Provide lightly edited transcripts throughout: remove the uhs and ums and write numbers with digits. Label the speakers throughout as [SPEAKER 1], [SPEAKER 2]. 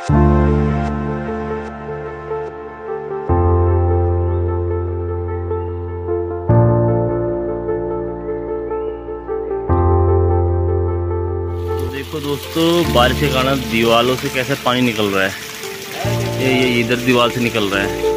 [SPEAKER 1] देखो दोस्तों, बारिश के कारण दीवारों से कैसे पानी निकल रहा है। ये इधर दीवार से निकल रहा है।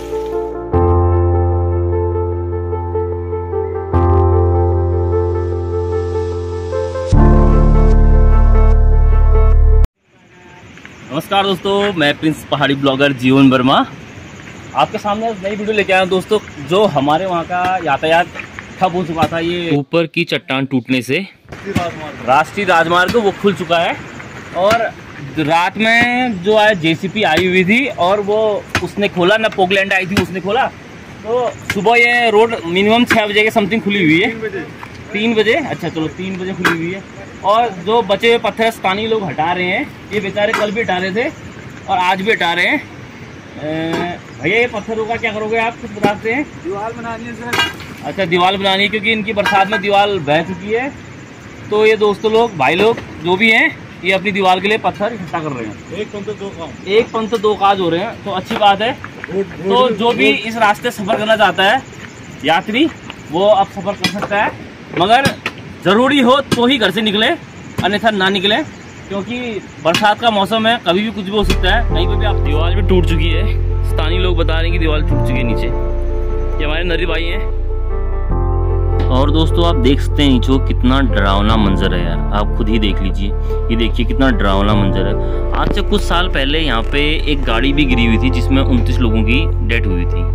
[SPEAKER 1] नमस्कार दोस्तों, मैं प्रिंस पहाड़ी ब्लॉगर जीवन वर्मा आपके सामने नई वीडियो लेके आया हूँ। दोस्तों, जो हमारे वहाँ का यातायात ठप हो चुका था, ये ऊपर की चट्टान टूटने से राष्ट्रीय राजमार्ग वो खुल चुका है। और रात में जो है जेसीपी आई हुई थी और वो उसने खोला ना, पोकलैंड आई थी उसने खोला, तो सुबह ये रोड मिनिमम 6 बजे के समथिंग खुली हुई है। 3 बजे, अच्छा चलो 3 बजे खुली हुई है। और जो बचे हुए पत्थर स्थानीय लोग हटा रहे हैं। ये बेचारे कल भी हटा रहे थे और आज भी हटा रहे हैं। भैया ये पत्थरों का क्या करोगे आप, कुछ बताते हैं? दीवार बनानी है सर। अच्छा, दीवार बनानी है, क्योंकि इनकी बरसात में दीवार बह चुकी है। तो ये दोस्तों लोग, भाई लोग जो भी हैं, ये अपनी दीवार के लिए पत्थर इकट्ठा कर रहे हैं। एक पंथ दो काज हो रहे हैं, तो अच्छी बात है। तो जो भी इस रास्ते सफ़र करना चाहता है यात्री, वो अब सफ़र कर सकता है, मगर ज़रूरी हो तो ही घर से निकले, अन्यथा ना निकले, क्योंकि बरसात का मौसम है, कभी भी कुछ भी हो सकता है। कहीं पर भी आप, दीवार भी टूट चुकी है। स्थानीय लोग बता रहे हैं कि दीवार टूट चुकी है नीचे। ये हमारे नरी भाई हैं। और दोस्तों, आप देख सकते हैं नीचे कितना डरावना मंजर है यार, आप खुद ही देख लीजिए। ये देखिए कितना डरावना मंजर है। आज से कुछ साल पहले यहाँ पे एक गाड़ी भी गिरी हुई थी, जिसमें 29 लोगों की डेथ हुई थी।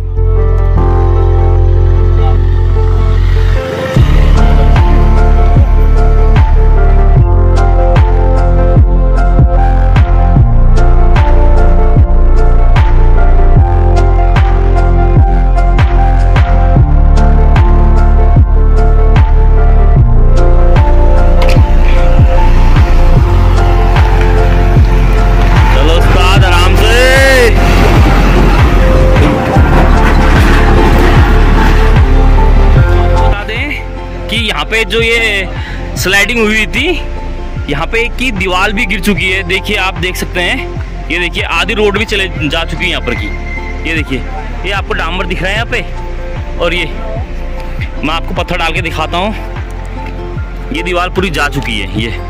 [SPEAKER 1] यहाँ पे जो ये स्लाइडिंग हुई थी, यहाँ पे की दीवार भी गिर चुकी है। देखिए, आप देख सकते हैं। ये देखिए, आधी रोड भी चले जा चुकी है यहाँ पर की। ये देखिए, ये आपको डामर दिख रहा है यहाँ पे। और ये मैं आपको पत्थर डाल के दिखाता हूँ। ये दीवार पूरी जा चुकी है। ये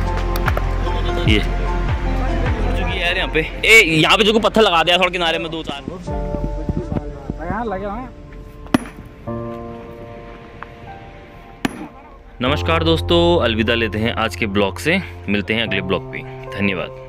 [SPEAKER 1] चुकी है यार यहाँ पे। यहाँ पे जो पत्थर लगा दिया थोड़ा किनारे में 2-4 लगे। नमस्कार दोस्तों, अलविदा लेते हैं आज के ब्लॉग से। मिलते हैं अगले ब्लॉग पे। धन्यवाद।